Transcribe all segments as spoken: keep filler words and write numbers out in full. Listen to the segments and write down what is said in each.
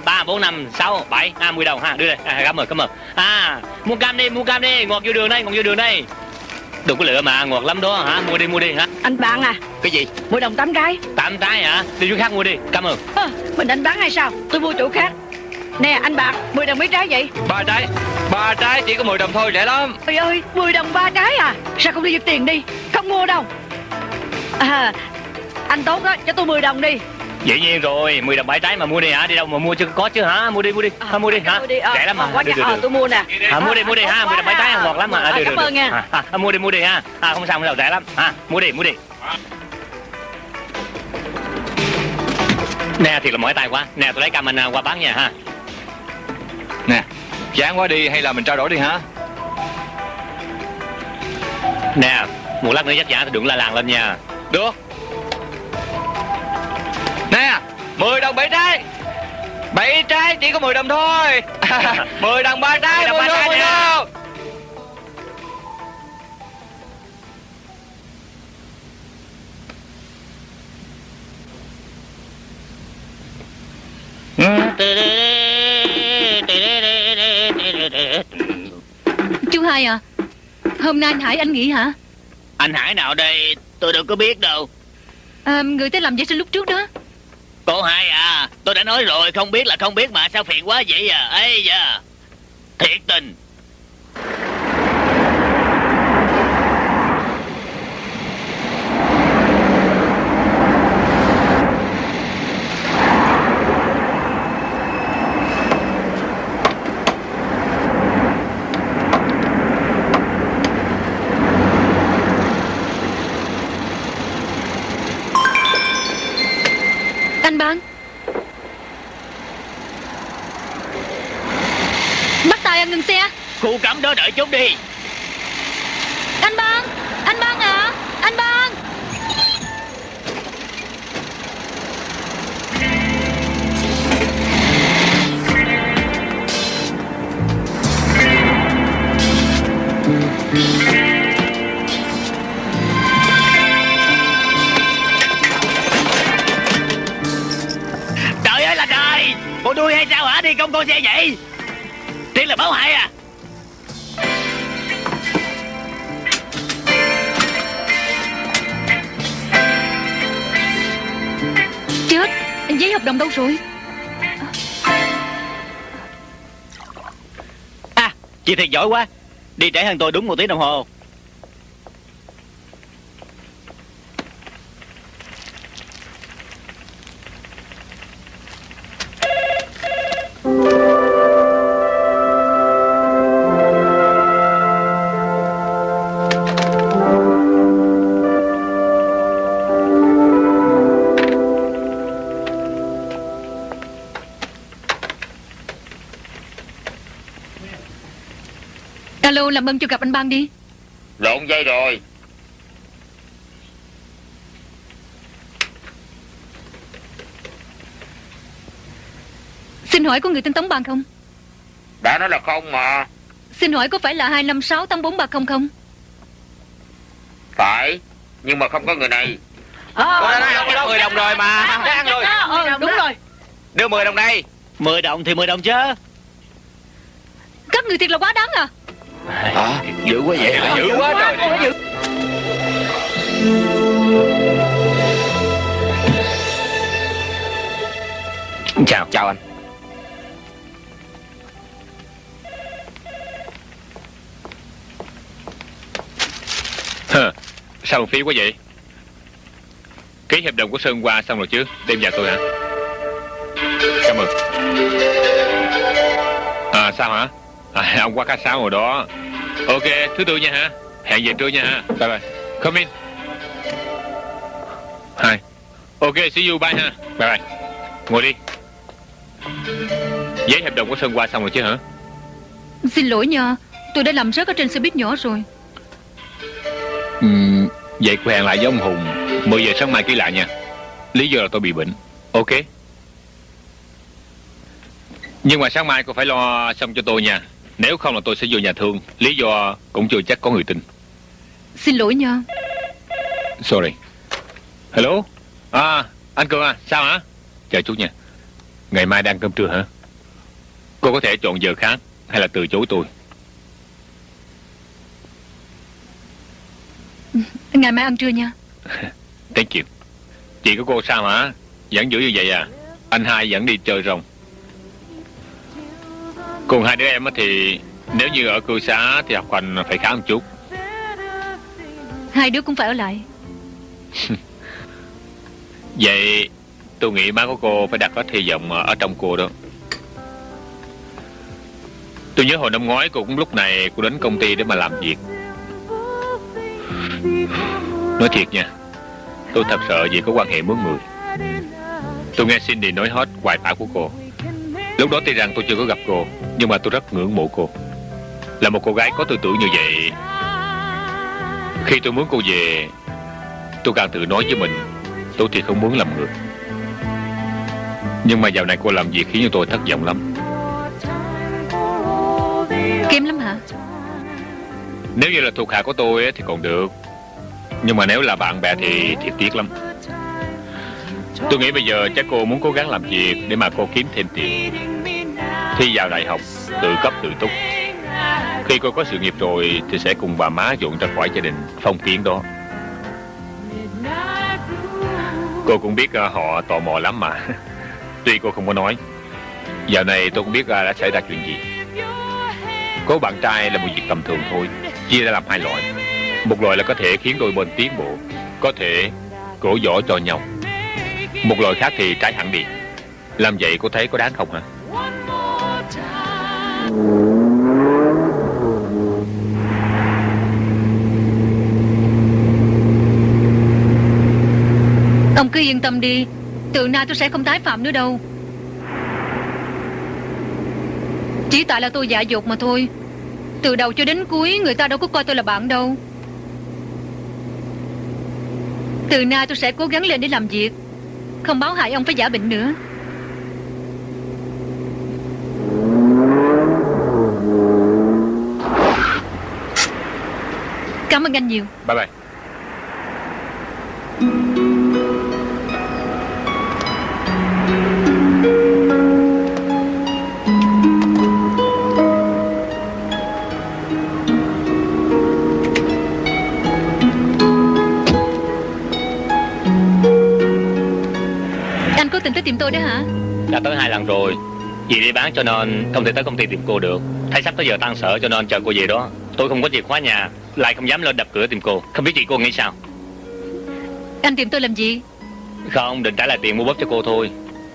ba bốn năm sáu bảy à, mười đồng ha, đưa đây. À, cảm ơn cảm ơn. À, mua cam đi, mua cam đi, ngọt vô đường đây, ngọt vô đường đây. Đừng có lựa mà, ngọt lắm đó hả? Mua đi mua đi hả? Anh bạn à. Cái gì? mười đồng tám cái. Tám cái hả? Đi chỗ khác mua đi, cảm ơn. À, mình định bán hay sao? Tôi mua chỗ khác. Nè anh bạn, mười đồng mấy trái vậy? Ba trái. Ba trái chỉ có mười đồng thôi, rẻ lắm. Ôi ơi, mười đồng ba trái à? Sao không đi giật tiền đi? Không mua đâu. À, anh tốt đó, cho tôi mười đồng đi. Dĩ nhiên rồi, mười đồng bảy trái mà mua đi hả? Đi đâu mà mua chứ có chứ hả? Mua đi mua đi. À, mua đi hả? Đi, à, rẻ lắm mà. Quá được, được, à, được. tôi mua nè. À, mua đi mua đi ha, mười đồng bảy trái ngọt lắm mà. À, được, cảm được, ơn nha. À, à, mua đi mua đi ha. À, không sao không sao, rẻ lắm. À, mua đi mua đi. Nè thiệt là mỏi tay quá. Nè tôi lấy cam anh qua bán nha ha. Nè, chán quá đi hay là mình trao đổi đi hả? Nè, một lát nữa dắt giả tôi đừng la làng lên nha. Được. Nè, mười đồng bảy trái. Bảy trái chỉ có mười đồng thôi. mười đồng ba trái, mười đồng mười đồng. Chú Hai à, hôm nay anh Hải anh nghỉ hả? Anh Hải nào đây? Tôi đâu có biết đâu. À, người tới làm vệ sinh lúc trước đó. Cô Hai à, tôi đã nói rồi, không biết là không biết mà, sao phiền quá vậy à? Ây da, thiệt tình. Anh Ban, bắt tay anh ngừng xe. Khu cấm đó đợi chút đi. Anh Ban, anh Ban à, anh Ban. Trời ơi là trời, bộ đuôi hay sao hả? Đi công con xe vậy? Tiếng là báo hại à? Chết, giấy hợp đồng đâu rồi? À, chị thiệt giỏi quá. Đi trễ hơn tôi đúng một tiếng đồng hồ. Alo, làm ơn cho gặp anh Ban đi. Lộn dây rồi. Xin hỏi có người tên Tống Ban không? Đã nói là không mà. Xin hỏi có phải là hai năm sáu tám bốn ba không không? Phải, nhưng mà không có người này. Ờ, mười đồng rồi mà. Đã ăn rồi. Ờ, đúng rồi. Đưa mười đồng đây. Mười đồng thì mười đồng chứ. Các người thiệt là quá đáng à. À, dữ quá vậy hả? Dữ quá trời. Chào. Chào anh. Hờ, sao phí quá vậy? Ký hợp đồng của Sơn qua xong rồi chứ? Đem vào tôi hả? Cảm ơn. À sao hả? À, ông qua khách sáo rồi đó. Ok, thứ tư nha hả? Hẹn về trưa nha hả? Bye bye. Come in. Hai. Ok, see you, bye ha. Bye bye. Ngồi đi. Giấy hợp đồng của Sơn qua xong rồi chứ hả? Xin lỗi nha, tôi đã làm rớt ở trên xe buýt nhỏ rồi. Uhm, vậy cô hẹn lại với ông Hùng mười giờ sáng mai ký lại nha. Lý do là tôi bị bệnh. Ok. Nhưng mà sáng mai cô phải lo xong cho tôi nha. Nếu không là tôi sẽ vô nhà thương. Lý do cũng chưa chắc có người tin. Xin lỗi nha. Sorry. Hello. À, anh Cường à, sao hả? Chờ chút nha. Ngày mai đang cơm trưa hả? Cô có thể chọn giờ khác hay là từ chối tôi? Ngày mai ăn trưa nha. Thank you. Chị của cô sao hả? Vẫn giữ như vậy à? Anh hai vẫn đi chơi rồng. Còn hai đứa em thì nếu như ở cư xá thì học hành phải khá một chút. Hai đứa cũng phải ở lại. Vậy tôi nghĩ má của cô phải đặt hết hy vọng ở trong cô đó. Tôi nhớ hồi năm ngoái cô cũng lúc này cô đến công ty để mà làm việc. Nói thiệt nha, tôi thật sợ vì có quan hệ mướn người. Tôi nghe Cindy nói hết hoài bão của cô. Lúc đó tuy rằng tôi chưa có gặp cô, nhưng mà tôi rất ngưỡng mộ cô. Là một cô gái có tư tưởng như vậy. Khi tôi muốn cô về, tôi càng tự nói với mình, tôi thì không muốn làm người. Nhưng mà dạo này cô làm việc khiến cho tôi thất vọng lắm. Kém lắm hả? Nếu như là thuộc hạ của tôi thì còn được, nhưng mà nếu là bạn bè thì thiệt tiếc lắm. Tôi nghĩ bây giờ chắc cô muốn cố gắng làm việc để mà cô kiếm thêm tiền, thi vào đại học, tự cấp tự túc. Khi cô có sự nghiệp rồi thì sẽ cùng bà má dọn ra khỏi gia đình phong kiến đó. Cô cũng biết uh, họ tò mò lắm mà. Tuy cô không có nói. Dạo này tôi cũng biết uh, đã xảy ra chuyện gì. Có bạn trai là một việc tầm thường thôi, chia ra làm hai loại. Một loại là có thể khiến đôi bên tiến bộ, có thể cổ võ cho nhau. Một loại khác thì trái hẳn đi. Làm vậy cô thấy có đáng không hả? Ông cứ yên tâm đi, từ nay tôi sẽ không tái phạm nữa đâu. Chỉ tại là tôi dại dột mà thôi. Từ đầu cho đến cuối người ta đâu có coi tôi là bạn đâu. Từ nay tôi sẽ cố gắng lên để làm việc, không báo hại ông phải giả bệnh nữa. Cảm ơn anh nhiều. Bye bye. Anh có tình tới tìm tôi đó hả? Đã tới hai lần rồi. Vì đi bán cho nên không thể tới công ty tìm cô được. Thấy sắp tới giờ tan sở cho nên chờ cô về đó. Tôi không có chìa khóa nhà, lại không dám lên đập cửa tìm cô. Không biết chị cô nghĩ sao? Anh tìm tôi làm gì? Không, định trả lại tiền mua bóp cho cô thôi.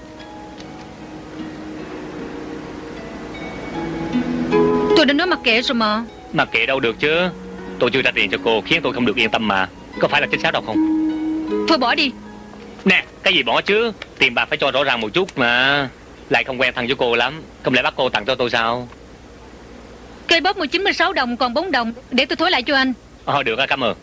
Tôi đã nói mặc kệ rồi mà. Mặc kệ đâu được chứ. Tôi chưa trả tiền cho cô khiến tôi không được yên tâm mà. Có phải là chính xác đâu không? Thôi bỏ đi. Nè, cái gì bỏ chứ? Tiền bạc phải cho rõ ràng một chút mà. Lại không quen thân với cô lắm. Không lẽ bắt cô tặng cho tôi sao? Cây bóp một chín mươi sáu đồng còn bốn đồng. Để tôi thối lại cho anh. Ờ được á, cảm ơn.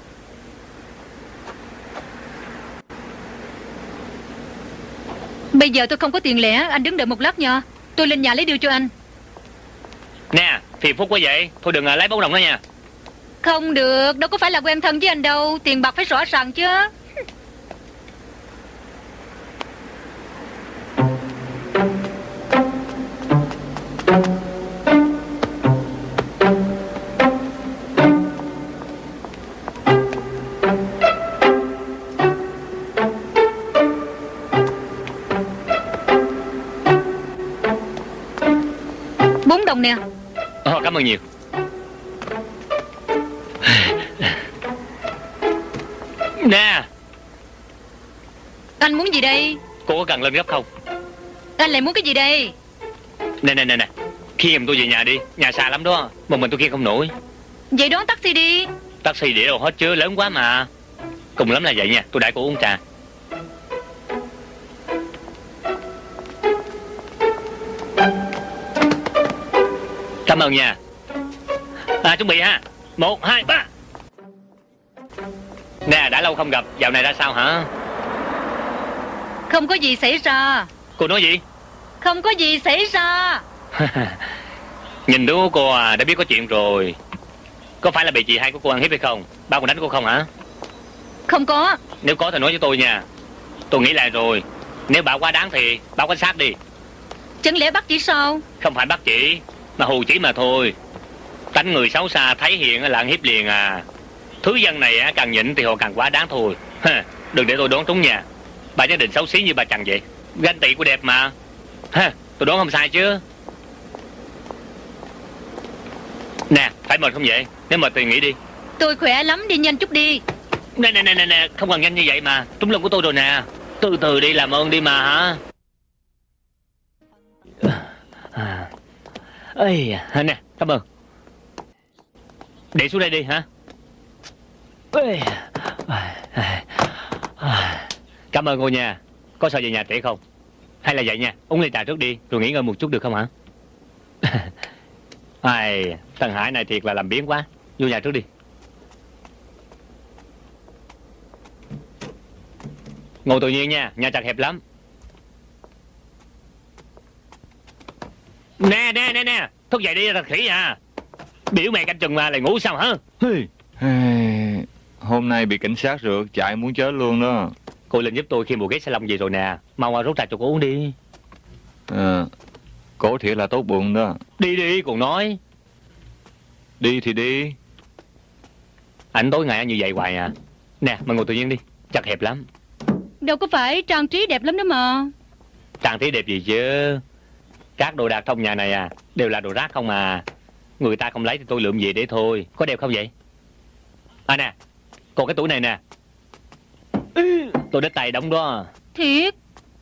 Bây giờ tôi không có tiền lẻ, anh đứng đợi một lát nha. Tôi lên nhà lấy điều cho anh. Nè, phiền phức quá vậy. Thôi đừng à, lấy bốn đồng đó nha. Không được, đâu có phải là quen thân với anh đâu. Tiền bạc phải rõ ràng chứ. Bốn đồng nè. Ờ, cảm ơn nhiều. Nè, Anh muốn gì đây? cô có cần lên gấp không? Anh lại muốn cái gì đây? Nè nè nè nè, khi em tôi về nhà đi. Nhà xa lắm đó, một mình tôi kia không nổi. Vậy đón taxi đi. Taxi để đâu hết chứ, lớn quá mà. Cùng lắm là vậy nha, tôi đãi cô uống trà. Cảm ơn nha. À, chuẩn bị ha. Một, hai, ba. Nè, đã lâu không gặp, dạo này ra sao hả? Không có gì xảy ra. Cô nói gì? Không có gì xảy ra. Nhìn đứa của cô à, đã biết có chuyện rồi. Có phải là bị chị hai của cô ăn hiếp hay không? Ba còn đánh cô không hả? Không có. Nếu có thì nói với tôi nha. Tôi nghĩ lại rồi. Nếu bà quá đáng thì báo cảnh sát đi. Chẳng lẽ bắt chị sao? Không phải bắt chị, mà hù chỉ mà thôi. Tánh người xấu xa thấy hiện là ăn hiếp liền à. Thứ dân này càng nhịn thì họ càng quá đáng thôi. Đừng để tôi đoán trúng nha. Bà nhất định xấu xí như bà Trần vậy. Ganh tị của đẹp mà. Tôi đoán không sai chứ. Nè, phải mệt không vậy? Nếu mệt thì nghỉ đi. Tôi khỏe lắm, đi nhanh chút đi. Nè nè nè nè, không cần nhanh như vậy mà. Trúng lưng của tôi rồi nè. Từ từ đi, làm ơn đi mà hả. À. Ê, nè, cảm ơn. Để xuống đây đi hả. Ê. Cảm ơn cô nha. Có sợ về nhà trễ không? Hay là vậy nha, uống ly trà trước đi, rồi nghỉ ngơi một chút được không hả? Ai, thằng Hải này thiệt là làm biếng quá. Vô nhà trước đi. Ngồi tự nhiên nha, nhà chật hẹp lắm. Nè nè nè nè, thức dậy đi thật khỉ à. Biểu mẹ canh chừng mà lại ngủ sao hả? Hôm nay bị cảnh sát rượt chạy muốn chết luôn đó. Cô Linh giúp tôi khi bộ ghế salon gì rồi nè. Mau qua rút trà cho cô uống đi. À, cố thiệt là tốt bụng đó. Đi đi còn nói. Đi thì đi. Anh tối ngày ăn như vậy hoài à. Nè mà ngồi tự nhiên đi, chật hẹp lắm. Đâu có phải, trang trí đẹp lắm đó mà. Trang trí đẹp gì chứ. Các đồ đạc trong nhà này à đều là đồ rác không à. Người ta không lấy thì tôi lượm về để thôi. Có đẹp không vậy? À nè, còn cái tủ này nè, tôi đứt tay đóng đó. Thiệt?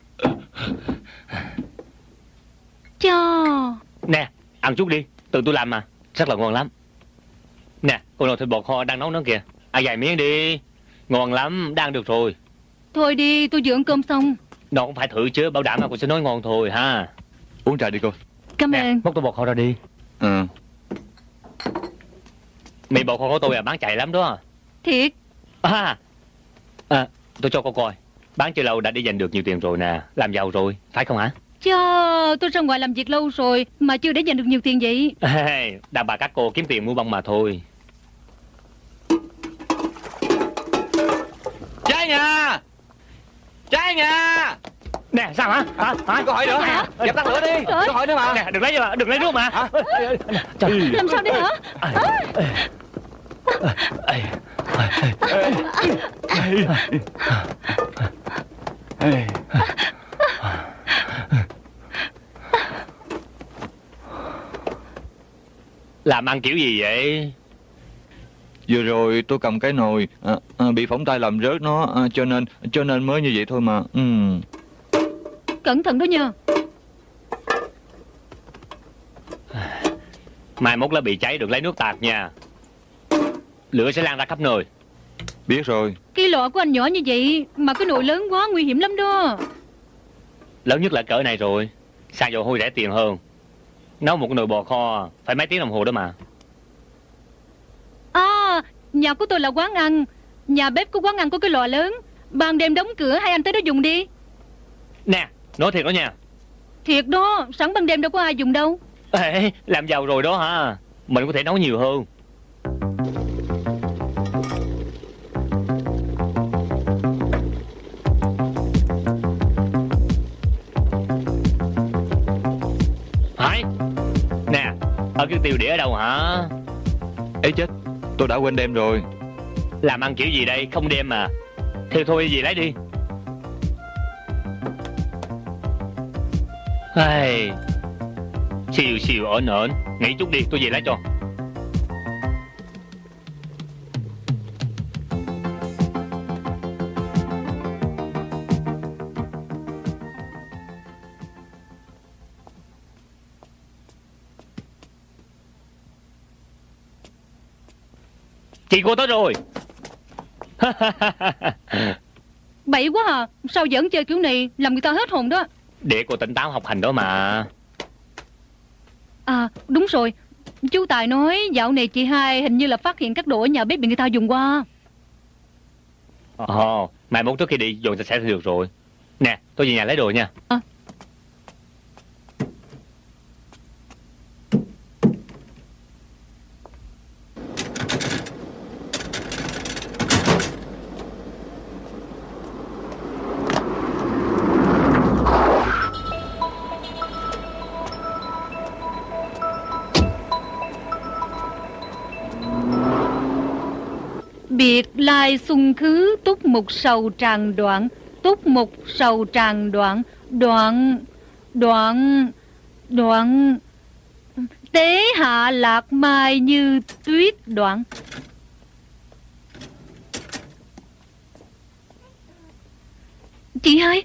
Chà. Nè, ăn chút đi, tự tôi làm mà, rất là ngon lắm. Nè, cô nồi thịt bò kho đang nấu nó kìa. Ăn vài miếng đi. Ngon lắm, đang được rồi. Thôi đi, tôi vừa ăn cơm xong. Nó cũng phải thử chứ, bảo đảm là cô sẽ nói ngon thôi ha. Uống trà đi cô. Cảm Nè, ơn. móc tô bò kho ra đi. Ừ. Mì bò kho của tôi à, bán chạy lắm đó. Thiệt? À, à tôi cho cô coi. Bán chưa lâu đã đi giành được nhiều tiền rồi nè. Làm giàu rồi, phải không hả? Chà, tôi ra ngoài làm việc lâu rồi mà chưa để dành được nhiều tiền vậy. Ê, đàn bà các cô kiếm tiền mua bông mà thôi. Trái nhà. Trái nhà. Nè, sao hả? Hả? Hả? Câu hỏi nữa. Hả? Dập tắt lửa đi. Trời. Câu hỏi nữa mà. Nè, đừng lấy mà, đừng lấy nước mà. Hả? Trời. Làm sao đây hả? Làm ăn kiểu gì vậy? Vừa rồi tôi cầm cái nồi à, à, bị phỏng tay làm rớt nó à, cho nên cho nên mới như vậy thôi mà. Ừ. Cẩn thận đó nha. Mai mốt lá bị cháy đừng lấy nước tạt nha. Lửa sẽ lan ra khắp nơi. Biết rồi. Cái lọ của anh nhỏ như vậy mà cái nồi lớn quá, nguy hiểm lắm đó. Lớn nhất là cỡ này rồi. Xăng dầu hôi rẻ tiền hơn. Nấu một cái nồi bò kho phải mấy tiếng đồng hồ đó mà. À, nhà của tôi là quán ăn. Nhà bếp của quán ăn có cái lò lớn. Ban đêm đóng cửa, hai anh tới đó dùng đi. Nè, nói thiệt đó nha. Thiệt đó, sẵn ban đêm đâu có ai dùng đâu. Ê, làm giàu rồi đó hả? Mình có thể nấu nhiều hơn. Hải, nè, ở cái tiêu đĩa ở đâu hả? Ấy chết, tôi đã quên đem rồi. Làm ăn kiểu gì đây, không đem mà. Thì thôi gì lấy đi. Ai... Xìu xìu ổn ổn. Nghỉ chút đi, tôi về lấy cho. Chị cô tới rồi. Bậy quá à, sao vẫn chơi kiểu này, làm người ta hết hồn đó. Để cô tỉnh táo học hành đó mà. À, đúng rồi. Chú Tài nói dạo này chị hai hình như là phát hiện các đồ ở nhà bếp bị người ta dùng qua. Ồ, mai mốt trước khi đi dọn sạch sẽ được rồi. Nè, tôi về nhà lấy đồ nha. À. Biệt lai xuân khứ, túc mục sầu tràn đoạn. Túc mục sầu tràn đoạn. Đoạn Đoạn Đoạn Tế hạ lạc mai như tuyết đoạn. Chị hai.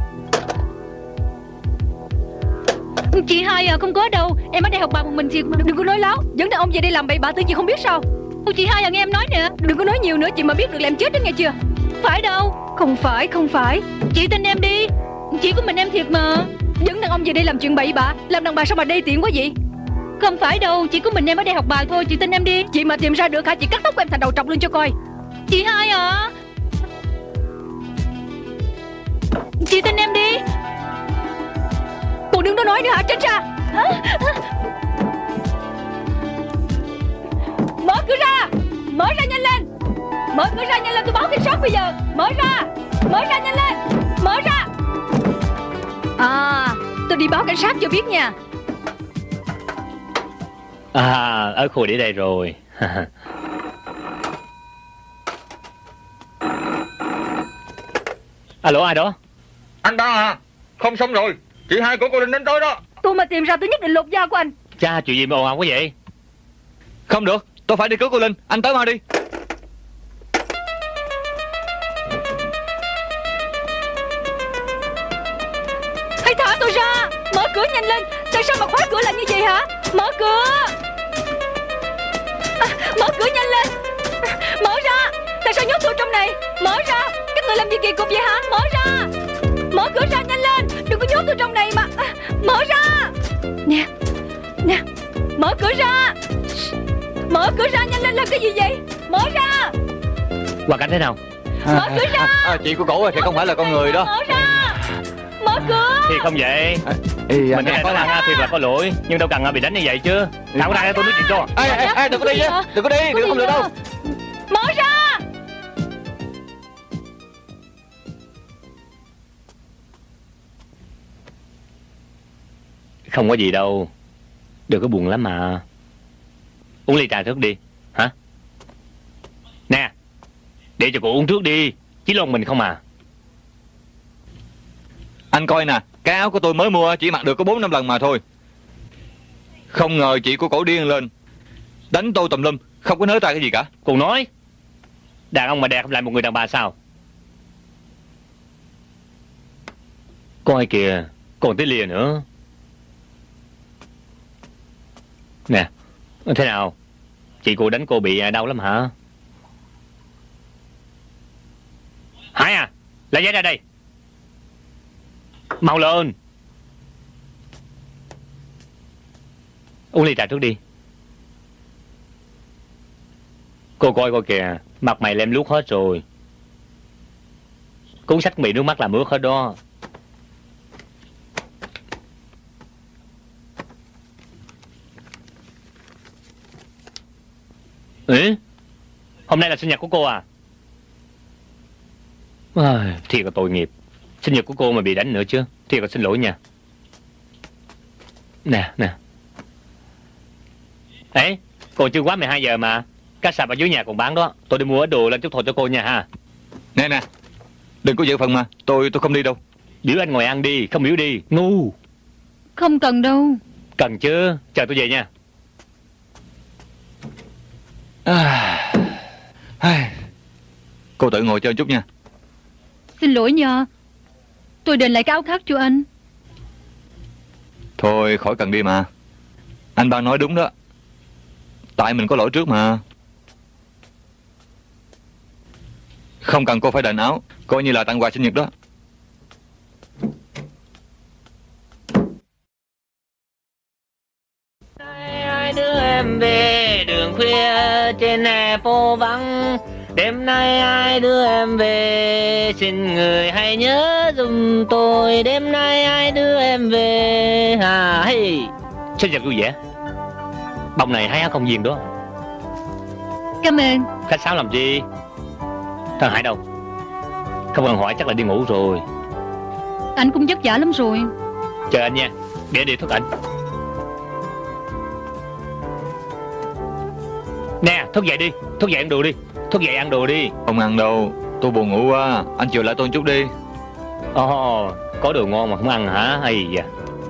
Chị hai à, không có đâu. Em ở đây học bài một mình chị. Đừng có nói láo. Dẫn đàn ông về đây làm bậy bạ tự chị không biết sao. Ôi, chị hai à, nghe em nói nè. Đừng có nói nhiều nữa, chị mà biết được là em chết đến nghe chưa. Phải đâu. Không phải, không phải. Chị tin em đi. Chỉ của mình em thiệt mà. Dẫn đàn ông về đây làm chuyện bậy bạ. Làm đàn bà sao mà đê tiện quá vậy. Không phải đâu, chỉ có mình em ở đây học bài thôi. Chị tin em đi. Chị mà tìm ra được hả, chị cắt tóc của em thành đầu trọc luôn cho coi. Chị hai à, chị tin em đi. Cô đừng có nói nữa hả, tránh ra. Mở cửa ra. Mở ra nhanh lên. Mở cửa ra nhanh lên, tôi báo cảnh sát bây giờ. Mở ra. Mở ra nhanh lên. Mở ra. À, tôi đi báo cảnh sát cho biết nha. À, ở khu để đây rồi. Alo, ai đó? Anh ba à? Không xong rồi. Chị hai của cô Linh đến tối đó. Tôi mà tìm ra tôi nhất định lột da của anh. Cha, chuyện gì mà ồn ào quá vậy? Không được, tôi phải đi cứu cô Linh. Anh tới mau đi. Hãy thả tôi ra. Mở cửa nhanh lên. Tại sao mà khóa cửa lại như vậy hả? Mở cửa. À, mở cửa nhanh lên. Mở ra. Tại sao nhốt tôi trong này? Mở ra. Các người làm gì kỳ cục vậy hả? Mở ra. Mở cửa ra nhanh lên. Đừng có nhốt tôi trong này mà. À, mở ra. Nè. Nè. Mở cửa ra. Mở cửa ra nhanh lên, làm cái gì vậy? Mở ra. Hoàn cảnh thế nào? Mở cửa ra. À, à, chị của cổ thì không phải là con người đó. Mở ra. Mở cửa. Thì không vậy. À, ý, Mình cái này có là thiệt là có lỗi, nhưng đâu cần bị đánh như vậy chứ. Thảo có ra tôi nói chuyện cho. Ê, ê, ê, đừng có đi nhé. Đừng có đi, đừng không được đâu. Mở ra. Không có gì đâu. Đừng có buồn lắm mà. Uống ly trà trước đi. Hả? Nè, để cho cô uống trước đi. Chỉ lon mình không à. Anh coi nè, cái áo của tôi mới mua chỉ mặc được có bốn năm lần mà thôi. Không ngờ chị của cổ điên lên, đánh tôi tùm lum, không có nới tay cái gì cả. Cô nói đàn ông mà đẹp lại một người đàn bà sao? Coi kìa, còn tới lìa nữa. Nè, thế nào? Chị cô đánh cô bị đau lắm hả? Hải à, lấy giấy ra đây. Mau lên. Uống ly trà trước đi. Cô coi coi kìa, mặt mày lem luốc hết rồi. Cuốn sách bị nước mắt làm ướt hết đó. Ê, hôm nay là sinh nhật của cô à? À, thiệt là tội nghiệp. Sinh nhật của cô mà bị đánh nữa chứ. Thiệt là xin lỗi nha. Nè, nè. Ê, còn chưa quá mười hai giờ mà. Cá sạp ở dưới nhà còn bán đó. Tôi đi mua ít đồ lên chút thôi cho cô nha ha. Nè nè, đừng có giữ phần mà. Tôi tôi không đi đâu. Biểu anh ngồi ăn đi, không biểu đi. Ngu. Không cần đâu. Cần chứ, chờ tôi về nha. À, à, cô tự ngồi chơi chút nha. Xin lỗi nha. Tôi định lại cái áo khác cho anh. Thôi khỏi cần đi mà. Anh ba nói đúng đó. Tại mình có lỗi trước mà. Không cần cô phải đền áo. Coi như là tặng quà sinh nhật đó. Hai đứa em về đường khuya trên hè phố vắng. Đêm nay hai đứa em về, xin người hãy nhớ giùm tôi. Đêm nay hai đứa em về. À, hey. Sinh nhật vui vẻ. Bông này hái áo công viên đó. Cảm ơn. Khách sáo làm gì? Thằng Hải đâu? Không cần hỏi, chắc là đi ngủ rồi. Anh cũng vất vả lắm rồi. Chờ anh nha, để đi thức anh. Nè, thức dậy đi, thức dậy ăn đồ đi. Thức dậy ăn đồ đi. Không ăn đâu, tôi buồn ngủ quá. Anh chịu lại tôi chút đi. Ồ, oh, có đồ ngon mà không ăn hả? Hay da.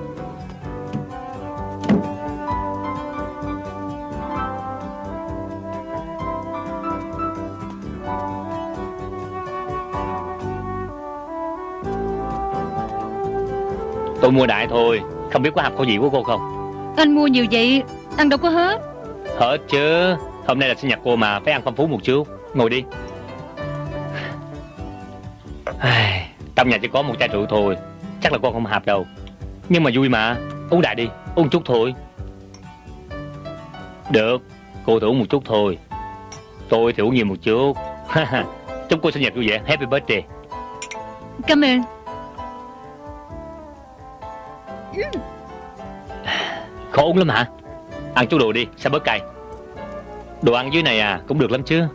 Tôi mua đại thôi, không biết có hợp khẩu vị của cô không? Anh mua nhiều vậy, ăn đâu có hết. Hết chứ, hôm nay là sinh nhật cô mà, phải ăn phong phú một chút. Ngồi đi. Trong nhà chỉ có một chai rượu thôi, chắc là con không hợp đâu. Nhưng mà vui mà, uống đại đi, uống chút thôi. Được, cô thử uống một chút thôi. Tôi thì uống nhiều một chút. Chúc cô sinh nhật vui vẻ, happy birthday. Cảm ơn. Khó uống lắm hả? Ăn chút đồ đi, sao bớt cay. Đồ ăn dưới này à, cũng được lắm chứ.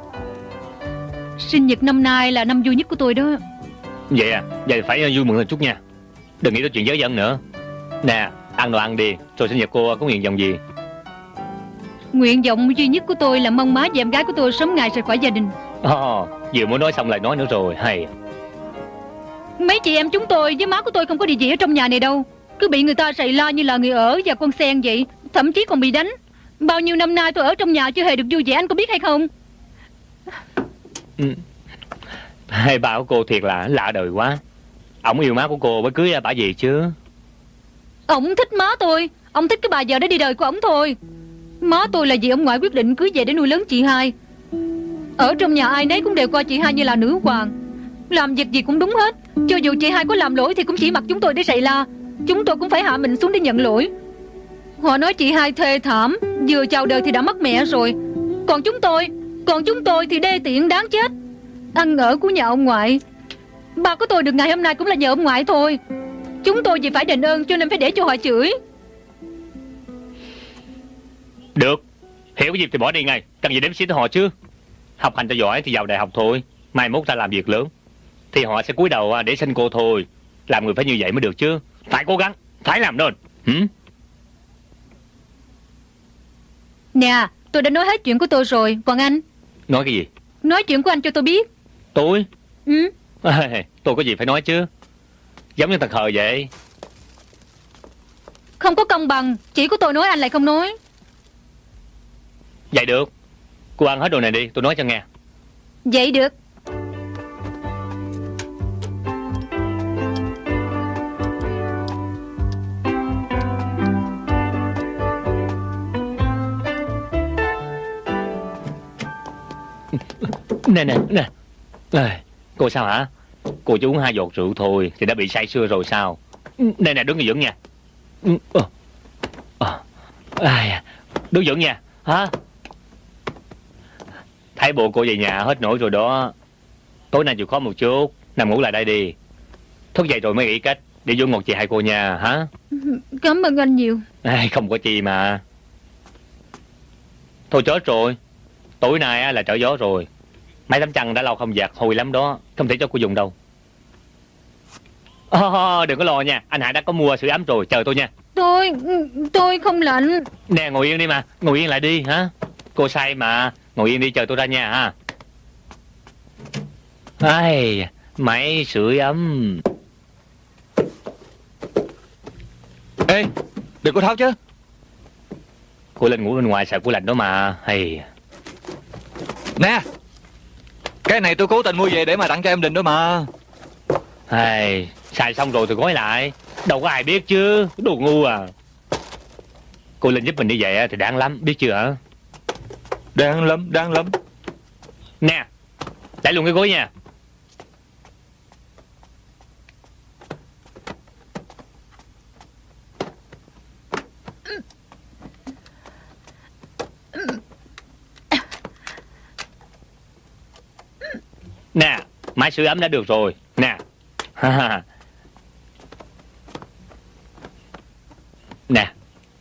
Sinh nhật năm nay là năm vui nhất của tôi đó. Vậy à, vậy phải vui mừng hơn chút nha. Đừng nghĩ tới chuyện dớ dẫn nữa. Nè, ăn đồ ăn đi, rồi sinh nhật cô có nguyện vọng gì? Nguyện vọng duy nhất của tôi là mong má và em gái của tôi sớm ngày rời khỏi gia đình. Ồ, oh, vừa mới nói xong lại nói nữa rồi, hay. Mấy chị em chúng tôi với má của tôi không có địa vị ở trong nhà này đâu. Cứ bị người ta rầy la như là người ở và con sen vậy. Thậm chí còn bị đánh. Bao nhiêu năm nay tôi ở trong nhà chưa hề được vui vẻ, anh có biết hay không? Ừ. Hai bà của cô thiệt là lạ đời quá. Ông yêu má của cô mới cưới bà gì chứ. Ông thích má tôi. Ông thích cái bà vợ đã đi đời của ông thôi. Má tôi là vì ông ngoại quyết định cưới về để nuôi lớn chị hai. Ở trong nhà ai nấy cũng đều coi chị hai như là nữ hoàng. Làm việc gì cũng đúng hết. Cho dù chị hai có làm lỗi thì cũng chỉ mặc chúng tôi để rầy la. Chúng tôi cũng phải hạ mình xuống để nhận lỗi. Họ nói chị hai thê thảm, vừa chào đời thì đã mất mẹ rồi. Còn chúng tôi Còn chúng tôi thì đê tiện đáng chết. Ăn ở của nhà ông ngoại. Ba của tôi được ngày hôm nay cũng là nhờ ông ngoại thôi. Chúng tôi vì phải đền ơn cho nên phải để cho họ chửi. Được, hiểu cái gì thì bỏ đi ngay. Cần gì đếm xỉa tới họ chứ. Học hành cho giỏi thì vào đại học thôi. Mai mốt ra làm việc lớn thì họ sẽ cúi đầu để sinh cô thôi. Làm người phải như vậy mới được chứ. Phải cố gắng, phải làm nên. Hử? Nè, tôi đã nói hết chuyện của tôi rồi. Còn anh? Nói cái gì? Nói chuyện của anh cho tôi biết. Tôi? Ừ. À, tôi có gì phải nói chứ. Giống như thằng khờ vậy. Không có công bằng. Chỉ của tôi nói anh lại không nói. Vậy được. Cô ăn hết đồ này đi, tôi nói cho nghe. Vậy được. Nè nè nè à, cô sao hả? Cô chỉ uống hai giọt rượu thôi thì đã bị say sưa rồi sao? Nè nè, đứng vững nha. À, đứng vững nha. Hả? Thấy bộ cô về nhà hết nổi rồi đó. Tối nay chịu khó một chút, nằm ngủ lại đây đi. Thức dậy rồi mới nghĩ cách để vô ngọt chị hai cô nha. Hả? Cảm ơn anh nhiều. À, không có chi mà. Thôi chết rồi. Tối nay là trở gió rồi. Mấy tấm chăn đã lâu không giặt, hôi lắm đó. Không thể cho cô dùng đâu. Oh, đừng có lo nha. Anh Hải đã có mua sưởi ấm rồi, chờ tôi nha. Tôi Tôi không lạnh. Nè, ngồi yên đi mà. Ngồi yên lại đi hả? Cô say mà. Ngồi yên đi, chờ tôi ra nha ha. Ai, máy sưởi ấm. Ê, đừng có tháo chứ. Cô lên ngủ bên ngoài sợ cô lạnh đó mà. Hay. Nè, cái này tôi cố tình mua về để mà tặng cho em Đình đó mà. Hay, xài xong rồi thì gói lại. Đâu có ai biết chứ. Đồ ngu à. Cô Linh giúp mình như vậy thì đáng lắm, biết chưa hả? Đáng lắm, đáng lắm. Nè, lấy luôn cái gối nha. Nè, máy sưởi ấm đã được rồi. Nè. Nè.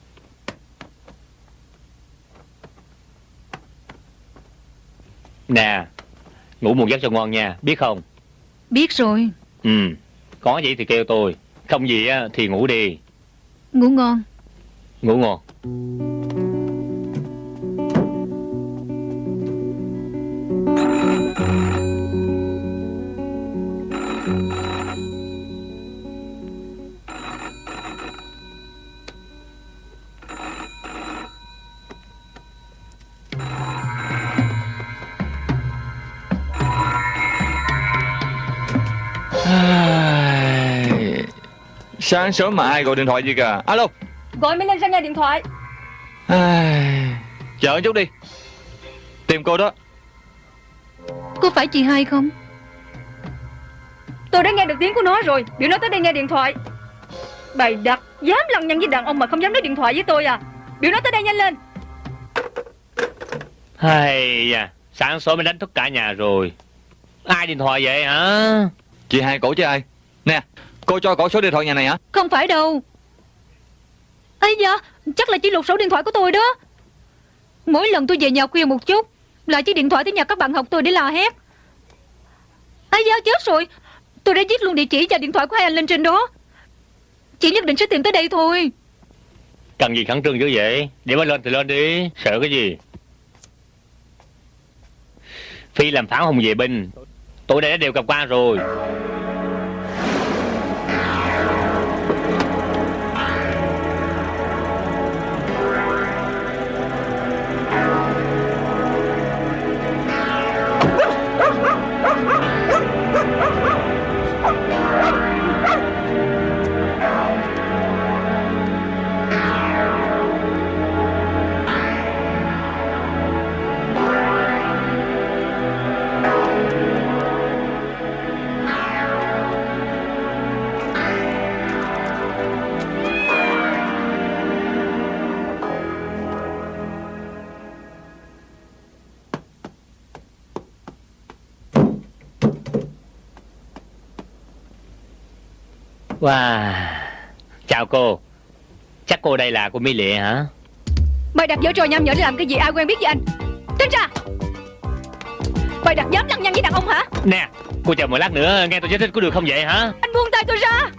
Nè, ngủ một giấc cho ngon nha, biết không? Biết rồi. Ừ, có gì thì kêu tôi. Không gì á thì ngủ đi. Ngủ ngon. Ngủ ngon. Sáng sớm mà ai gọi điện thoại gì cả. Alo. Gọi mới lên ra nghe điện thoại. À, chờ chút đi. Tìm cô đó. Có phải chị hai không? Tôi đã nghe được tiếng của nó rồi. Biểu nó tới đây nghe điện thoại. Bày đặt dám lăng nhăng với đàn ông mà không dám nói điện thoại với tôi à? Biểu nó tới đây nhanh lên. Hay da, sáng sớm mới đánh thức cả nhà rồi. Ai điện thoại vậy hả? Chị hai cổ chứ ai? Nè, cô cho cổ số điện thoại nhà này hả? Không phải đâu. Ây da, chắc là chỉ lục số điện thoại của tôi đó. Mỗi lần tôi về nhà khuya một chút là chiếc điện thoại tới nhà các bạn học tôi để la hét. Ây da, chết rồi. Tôi đã viết luôn địa chỉ và điện thoại của hai anh lên trên đó. Chị nhất định sẽ tìm tới đây thôi. Cần gì khẩn trương dữ vậy? Để mới lên thì lên đi. Sợ cái gì? Phi làm pháo hùng vệ binh, tôi đã đều gặp qua rồi. Wow. Chào cô. Chắc cô đây là cô Mỹ Lệ hả? Mày đặt dở trò nham nhở để làm cái gì? Ai quen biết với anh? Tránh ra. Mày đặt dám lăng nhăng với đàn ông hả? Nè, cô chờ một lát nữa nghe tôi giải thích có được không vậy hả? Anh buông tay tôi ra.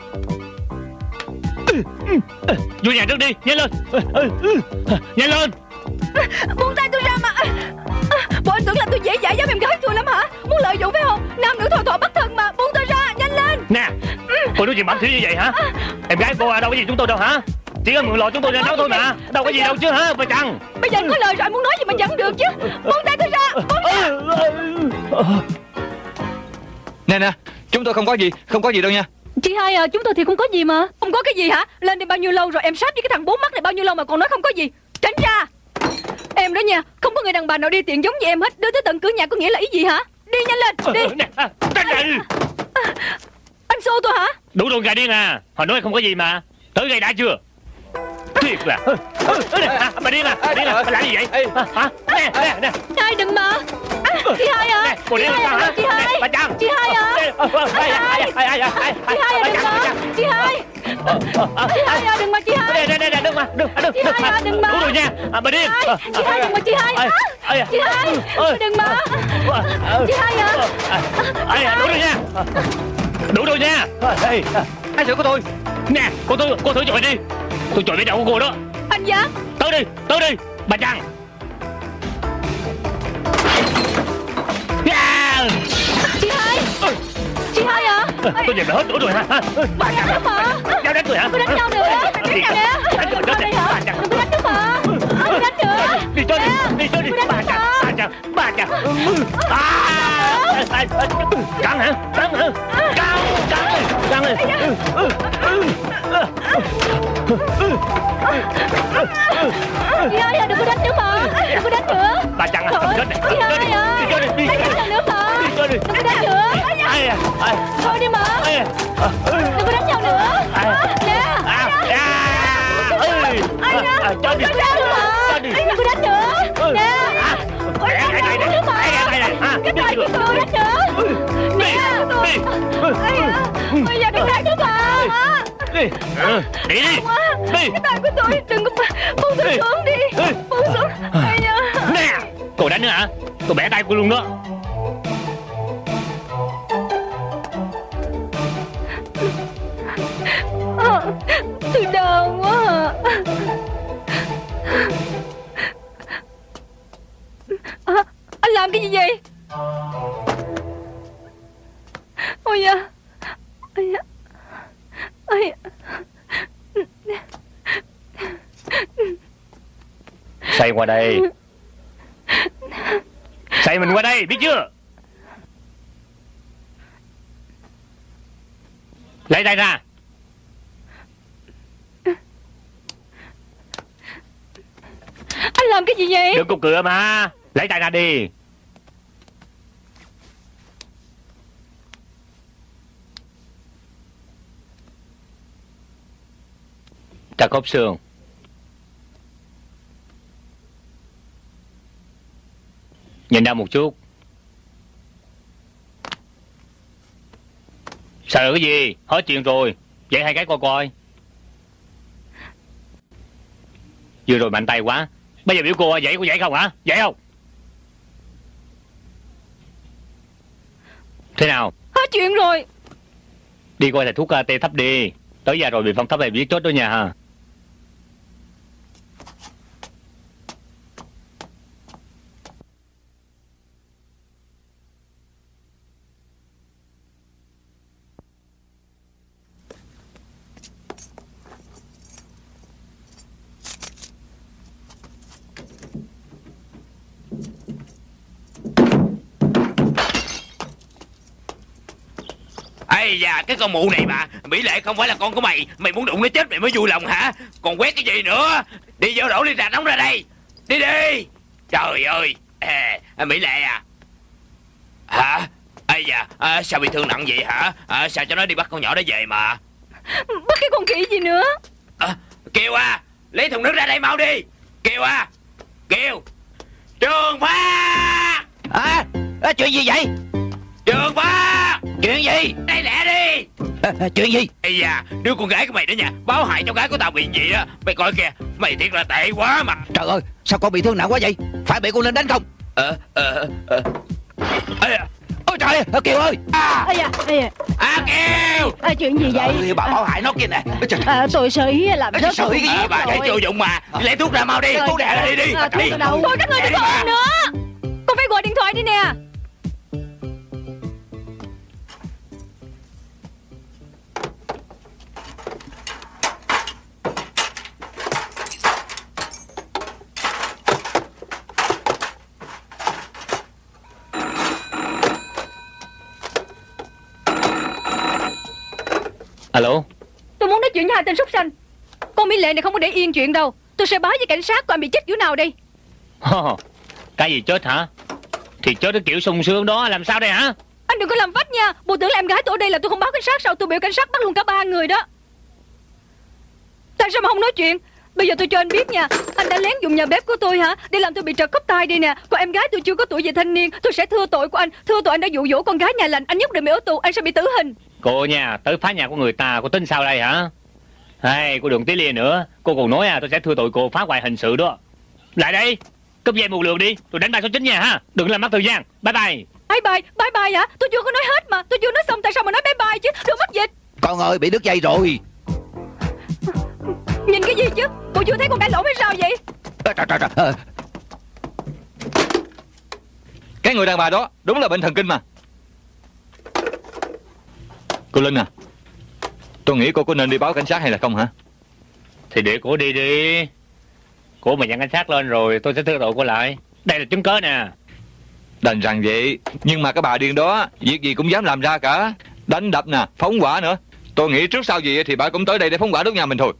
Vô nhà trước đi, nhanh lên. Nhanh lên. Buông tay tôi ra mà. Bộ anh tưởng là tôi dễ dãi với em gái tôi lắm hả? Muốn lợi dụng phải không? Nam nữ thọ thọ bất thân mà. Buông tay ra, nhanh lên. Nè, cô nói chuyện bẩm thí như vậy hả? Em gái cô à, đâu có gì chúng tôi đâu hả? Chỉ có mượn lò chúng tôi ra nấu thôi mà. Đâu có gì đâu chứ hả, bà Trăng? Bây giờ anh có lời rồi, anh muốn nói gì mà vẫn được chứ. Buông tay tôi ra, buông ra. Nè nè, chúng tôi không có gì, không có gì đâu nha. Chị hai à, chúng tôi thì không có gì mà. Không có cái gì hả? Lên đây bao nhiêu lâu rồi? Em sáp với cái thằng bốn mắt này bao nhiêu lâu mà còn nói không có gì? Tránh ra. Em đó nha, không có người đàn bà nào đi tiện giống như em hết. Đưa tới tận cửa nhà có nghĩa là ý gì hả? Đi nhanh lên, đi. Nè, tránh ra. Anh xô tôi hả? Đủ đồ gà điên à. Họ nói không có gì mà. Tới đây đã chưa? Thiệt là. Bà điên à, điên à, bà làm gì vậy? Hả? Nè, nè, nè. Hai đừng mà. Chị hai à. Cô điên làm sao hả? Chị hai. Bà Trăng. Chị hai à. Chị hai. Chị hai à, đừng mà. Chị hai. Chị hai à, đừng mà chị hai. Nè, nè, nè, đừng mà, đừng, đừng. Chị hai à, đừng mà. Đủ rồi nha. Bà điên. Chị hai đừng mà chị hai. Chị hai. Đừng mà. Chị hai à. Ai, đủ rồi nha. Đủ rồi nha. Hai sự của tôi. Nè, cô tôi, cô thử chọi đi. Tôi chọi với đầu của cô đó. Anh dám. Tới đi, tới đi, bà Trăng. Chị hai. Chị hai à. Tôi nhìn là hết đủ rồi hả? Bà Trăng hả? Giao đánh tôi hả? Tôi đánh nhau nữa. Đánh nhau nè. Đánh tôi đây hả? Tôi đánh nữa mà. Tôi đánh nữa. Đi chơi đi, đi chơi đi. Bà Trăng, bà Trăng, bà Trăng. Căng hả? Căng hả? Căng, căng, căng đi. Chị hai à, đừng có đánh nữa mà. Đừng có đánh nữa. Bà Trăng à, cầm chết này. Chị hai à. Đi chơi đi, đi chơi đi. Đánh nhau nữa mà. Đi chơi đi. Đừng có đánh nữa. Ai à? Ai? Thôi đi mà. Đừng có đánh nhau nữa. Nè. À, ơi. Chơi đi. Chơi đi. Đừng có đánh nữa. Nè. Ôi, Đây đánh đây đây. nữa mà. Đây đây đây. Cái tay của tôi đánh nữa. Nè. Đi. Bây giờ đừng đánh nữa mà. Đi. Đi đi. Đi. Cái tay của tôi đừng có buông tôi xuống đi. Buông xuống. Ây da. Nè. Cô đánh nữa hả? Tôi bẻ tay cô luôn đó. À, tôi đau quá à. À, anh làm cái gì vậy? Ôi da. Ôi da. Ôi da. Xoay qua đây. Xoay mình qua đây, biết chưa? Lấy tay ra. làm cái gì vậy? Đừng cục cửa mà. Lấy tay ra đi. Trà khớp xương. Nhìn ra một chút. Sợ cái gì? Hết chuyện rồi. Vậy hai cái coi coi. Vừa rồi mạnh tay quá. Bây giờ biểu cô dậy cô dậy không hả? Dậy không? Thế nào? Hết chuyện rồi. Đi coi thầy thuốc tê thấp đi. Tới giờ rồi bị phong thấp này biết chốt đó nha ha. Ây da, cái con mụ này mà. Mỹ Lệ không phải là con của mày. Mày muốn đụng nó chết mày mới vui lòng hả? Còn quét cái gì nữa? Đi vô đổ ly trà nóng ra đây. Đi đi. Trời ơi. À, Mỹ Lệ à? Hả? Ây da, à, sao bị thương nặng vậy hả? À, sao cho nó đi bắt con nhỏ đó về mà? Bắt cái con khỉ gì nữa? À, Kiều à, lấy thùng nước ra đây mau đi. Kiều à, Kiều. Trường Phá. À, à chuyện gì vậy? Trường Phá. Chuyện gì? Đây lẹ đi. À, à, chuyện gì? Ây da, đứa con gái của mày đó nha, báo hại cháu gái của tao bị gì á. Mày coi kìa, mày thiệt là tệ quá mà. Trời ơi, sao con bị thương nặng quá vậy? Phải bị con Linh đánh không? Ờ, ờ, ờ. Ây da. Ôi trời ơi, Kiều ơi. À, Ây da, ây da. à Kiều. À, chuyện gì vậy? Ừ, bà báo hại nó kia nè. Trời, À, tôi sơ ý làm À, rớt sơ ý cái gì? À, bà thấy vô dụng mà. Lấy thuốc ra mau đi, Trời, thuốc đè ra đi đi. À, thuốc Đi. ở đâu? Thôi các người đừng có ồn nữa. Con phải gọi điện thoại đi nè. Alo. Tôi muốn nói chuyện với hai tên súc sanh. Con Mỹ Lệ này không có để yên chuyện đâu. Tôi sẽ báo với cảnh sát coi anh bị chết kiểu nào đây. Cái gì chết hả? Thì chết cái kiểu sung sướng đó. Làm sao đây hả? Anh đừng có làm vách nha. Bộ tưởng là em gái tôi ở đây là tôi không báo cảnh sát. Sao tôi biểu cảnh sát bắt luôn cả ba người đó. Tại sao mà không nói chuyện? Bây giờ tôi cho anh biết nha. Anh đã lén dùng nhà bếp của tôi hả? Để làm tôi bị trật khớp tay đây nè. Còn em gái tôi chưa có tuổi về thanh niên. Tôi sẽ thưa tội của anh. Thưa tội anh đã dụ dỗ con gái nhà lành. Anh nhất định bị ở tù. Anh sẽ bị tử hình. Cô nha, tới phá nhà của người ta. Cô tính sao đây hả? Hay, cô đừng tí lia nữa. Cô còn nói à, tôi sẽ thưa tội cô phá hoại hình sự đó. Lại đây, cúp dây một lượt đi. Tôi đánh bài số chín nha ha. Đừng làm mất thời gian. Bye bye. Bye bye, bye bye hả? Tôi chưa có nói hết mà. Tôi chưa nói xong tại sao mà nói bye bye chứ? Đừng mất dịch. con ơi, bị đứt dây rồi. Nhìn cái gì chứ? Cô chưa thấy con cãi lộn hay sao vậy? À, trời, trời, trời. À. Cái người đàn bà đó đúng là bệnh thần kinh mà. Cô Linh à, tôi nghĩ cô có nên đi báo cảnh sát hay là không hả? Thì để cô đi đi. Cô mà nhận cảnh sát lên rồi tôi sẽ thưa tội cô lại. Đây là chứng cớ nè. Đành rằng vậy. Nhưng mà cái bà điên đó việc gì cũng dám làm ra cả. Đánh đập nè, phóng hỏa nữa. Tôi nghĩ trước sau gì thì bà cũng tới đây để phóng hỏa đốt nhà mình thôi.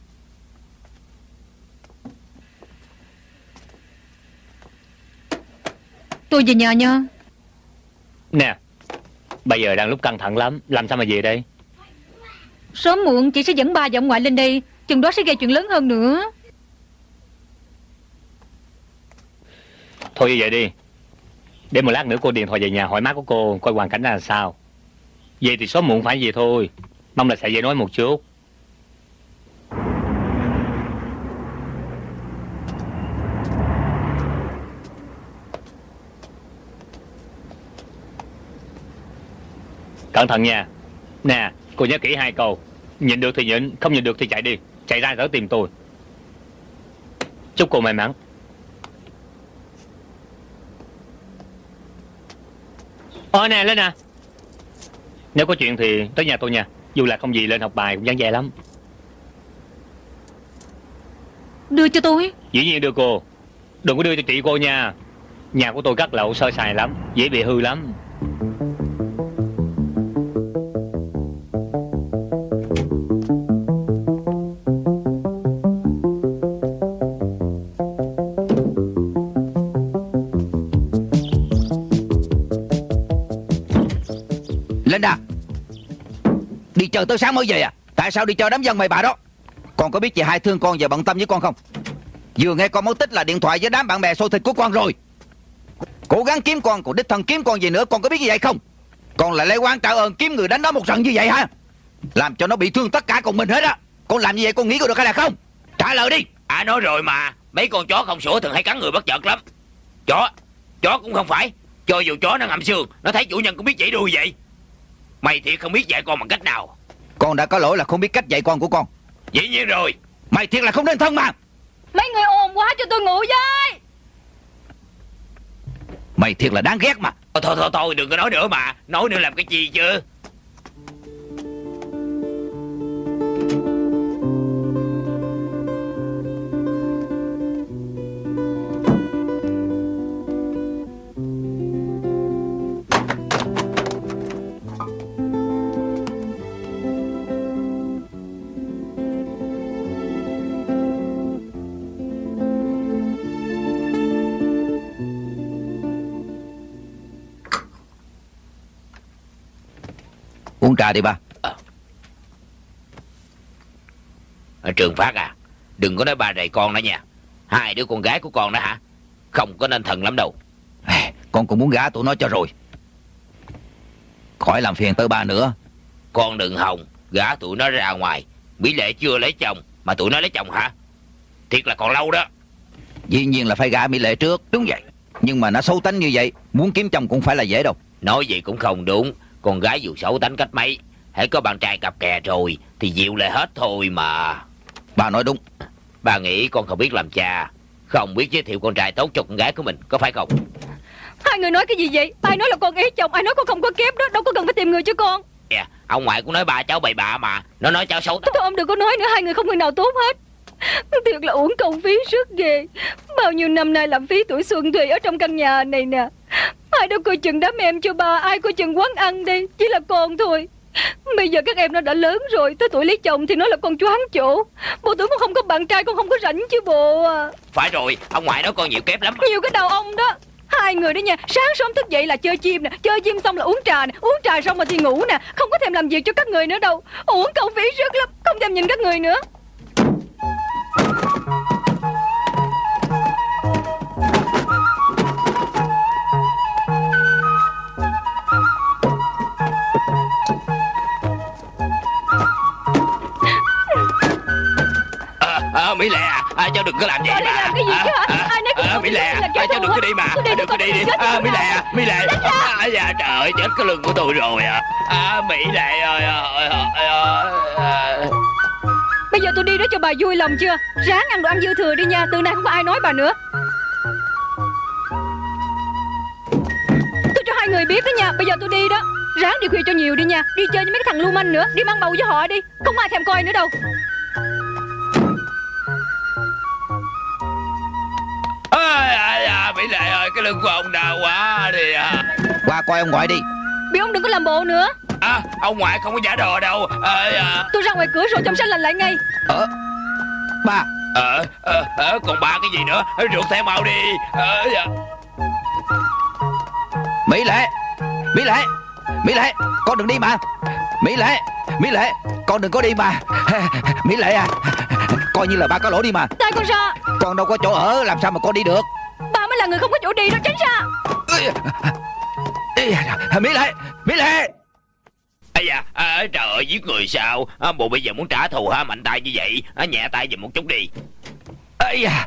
Tôi về nhà nha. Nè, bây giờ đang lúc căng thẳng lắm. Làm sao mà về đây? Sớm muộn chị sẽ dẫn ba và ông ngoại lên đây. Chừng đó sẽ gây chuyện lớn hơn nữa. Thôi như vậy đi. Để một lát nữa cô điện thoại về nhà hỏi má của cô coi hoàn cảnh là sao. Về thì sớm muộn phải về thôi. Mong là sẽ dễ nói một chút. Cẩn thận nha. Nè, cô nhớ kỹ hai câu. Nhịn được thì nhịn, không nhịn được thì chạy đi. Chạy ra tới tìm tôi. Chúc cô may mắn. Ờ nè, lên nè. Nếu có chuyện thì tới nhà tôi nha. Dù là không gì lên học bài cũng vắng vẻ lắm. Đưa cho tôi. Dĩ nhiên đưa cô. Đừng có đưa cho chị cô nha. Nhà của tôi cắt lậu sơ sài lắm. Dễ bị hư lắm. giờ tới sáng mới về à? Tại sao đi cho đám dân mày bà đó? Con có biết chị hai thương con và bận tâm với con không? Vừa nghe con mất tích là điện thoại với đám bạn bè xô thịt của con rồi. Cố gắng kiếm con, còn đích thân kiếm con gì nữa, con có biết như vậy không? Con lại lấy oan trả ơn kiếm người đánh nó một trận như vậy hả? Làm cho nó bị thương tất cả cùng mình hết á. Con làm như vậy con nghĩ có được hay là không? Trả lời đi. À nói rồi mà, mấy con chó không sủa thường hay cắn người bất chợt lắm. Chó, chó cũng không phải. Cho dù chó nó ngậm xương, nó thấy chủ nhân cũng biết dãy đuôi vậy. Mày thiệt không biết dạy con bằng cách nào. Con đã có lỗi là không biết cách dạy con của con. Dĩ nhiên rồi. Mày thiệt là không nên thân mà. Mấy người ồn quá cho tôi ngủ với. Mày thiệt là đáng ghét mà. Thôi thôi thôi, thôi đừng có nói nữa mà. Nói nữa làm cái gì chứ. Uống trà đi ba. À, Trường Phát à, đừng có nói ba rầy con đó nha. Hai đứa con gái của con đó hả? Không có nên thần lắm đâu. Con cũng muốn gả tụi nó cho rồi. Khỏi làm phiền tới ba nữa. Con đừng hòng gả tụi nó ra ngoài. Mỹ Lệ chưa lấy chồng mà tụi nó lấy chồng hả? Thiệt là còn lâu đó. Dĩ nhiên là phải gả Mỹ Lệ trước. Đúng vậy. Nhưng mà nó xấu tánh như vậy, muốn kiếm chồng cũng phải là dễ đâu. Nói gì cũng không đúng. Con gái dù xấu tánh cách mấy, hãy có bạn trai cặp kè rồi thì dịu lại hết thôi mà. Bà nói đúng. Bà nghĩ con không biết làm cha, không biết giới thiệu con trai tốt cho con gái của mình, có phải không? Hai người nói cái gì vậy? Ai nói là con ế chồng, ai nói con không có kép đó. Đâu có cần phải tìm người cho con. Yeah, ông ngoại cũng nói ba cháu bậy bạ mà. Nó nói cháu xấu. Thôi ông đừng có nói nữa, hai người không người nào tốt hết. Thiệt là uổng công phí sức ghê. Bao nhiêu năm nay làm phí tuổi xuân thùy ở trong căn nhà này nè. Ai đâu coi chừng đám em cho ba, ai coi chừng quán ăn đây. Chỉ là con thôi. Bây giờ các em nó đã lớn rồi, tới tuổi lấy chồng thì nó là con choáng chỗ. Bộ tưởng con không có bạn trai, con không có rảnh chứ bộ à. Phải rồi, ông ngoại nói con nhiều kép lắm. Nhiều cái đầu ông đó. Hai người đó nha, sáng sớm thức dậy là chơi chim nè, chơi chim xong là uống trà nè, uống trà xong rồi thì ngủ nè. Không có thèm làm việc cho các người nữa đâu. Uổng công phí sức lắm, không thèm nhìn các người nữa. À, Mỹ Lệ à, à, cháu đừng có làm vậy mà. Làm cái gì chứ hả? À, Ai nói à, Mỹ Lệ à, à, cháu đừng có đi mà. Đừng có đi đi. À, Mỹ Lệ à, Mỹ Lệ. À, dạ, trời ơi, chết cái lưng của tôi rồi à. À, Mỹ Lệ ơi. Bây giờ tôi đi đó cho bà vui lòng chưa? Ráng ăn đồ ăn dư thừa đi nha, từ nay không có ai nói bà nữa. Tôi cho hai người biết đó nha, bây giờ tôi đi đó. Ráng đi khuya cho nhiều đi nha. Đi chơi với mấy cái thằng lưu manh nữa, đi mang bầu với họ đi. Không ai thèm coi nữa đâu. À, à, Mỹ Lệ ơi, cái lưng của ông đau quá đi à. Qua coi ông ngoại đi. Bị ông đừng có làm bộ nữa. À, ông ngoại không có giả đò đâu. À, à. Tôi ra ngoài cửa rồi trong xanh lành lại ngay. Ờ Ba. Ờ, ờ, ờ, còn ba cái gì nữa? Rượt theo mau đi. Ờ, dạ. Mỹ Lệ, Mỹ Lệ, Mỹ Lệ, con đừng đi mà. Mỹ Lệ, Mỹ Lệ, con đừng có đi mà. Mỹ Lệ à, coi như là ba có lỗi đi mà. Tại con ra. Con đâu có chỗ ở, làm sao mà con đi được. Ba mới là người không có chỗ đi đó, tránh ra. Mỹ Lệ, Mỹ Lệ. Ây da, à, trời ơi, giết người sao? À, bộ bây giờ muốn trả thù ha, mạnh tay như vậy, à, nhẹ tay giùm một chút đi. Ây da.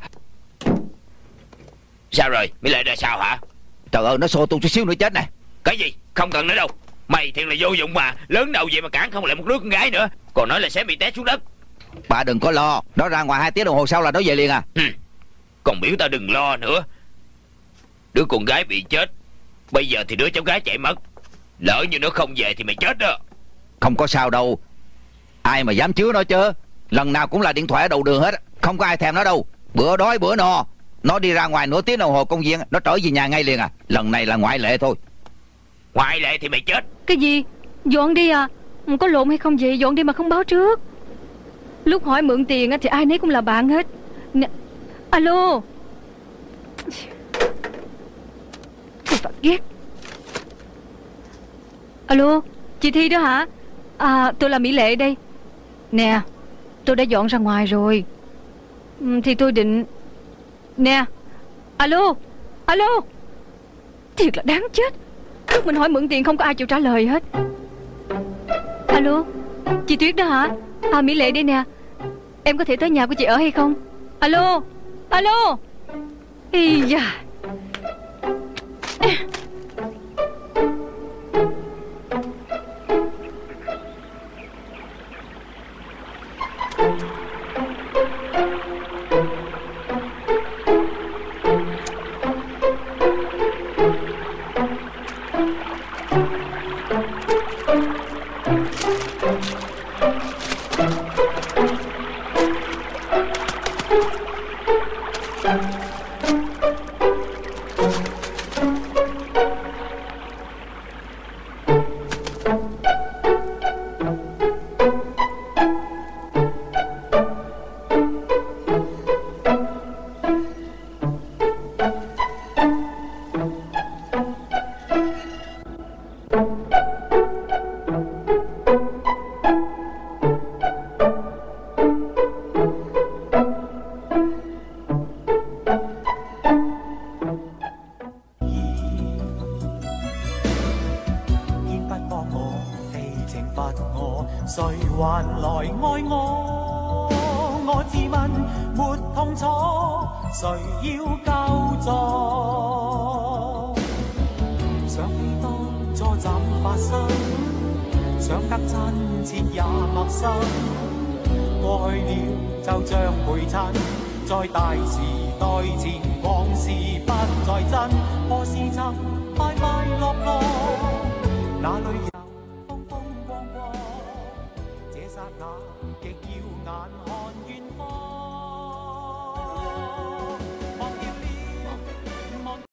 Sao rồi, Mỹ Lệ ra sao hả? Trời ơi, nó xô tôi chút xíu nữa chết nè. Cái gì? Không cần nữa đâu. Mày thiệt là vô dụng mà. Lớn đầu vậy mà cản không lại một đứa con gái nữa. Còn nói là sẽ bị té xuống đất. Bà đừng có lo, nó ra ngoài hai tiếng đồng hồ sau là nó về liền à. Ừ. Còn biểu tao đừng lo nữa. Đứa con gái bị chết, bây giờ thì đứa cháu gái chạy mất. Lỡ như nó không về thì mày chết đó. Không có sao đâu. Ai mà dám chứa nó chứ. Lần nào cũng là điện thoại ở đầu đường hết. Không có ai thèm nó đâu. Bữa đói bữa no, nó đi ra ngoài nửa tiếng đồng hồ công viên, nó trở về nhà ngay liền à. Lần này là ngoại lệ thôi. Ngoại lệ thì mày chết. Cái gì? Dọn đi à? Có lộn hay không vậy? Dọn đi mà không báo trước. Lúc hỏi mượn tiền thì ai nấy cũng là bạn hết. Nè. Alo. Tôi phạt ghét. Alo, chị Thi đó hả? À, tôi là Mỹ Lệ đây. Nè, tôi đã dọn ra ngoài rồi. ừ, Thì tôi định... Nè, alo, alo. Thiệt là đáng chết. Lúc mình hỏi mượn tiền không có ai chịu trả lời hết. Alo, chị Tuyết đó hả? À, Mỹ Lệ đây nè. Em có thể tới nhà của chị ở hay không? Alo, alo. Ý da. 這剎那極耀眼看遠方。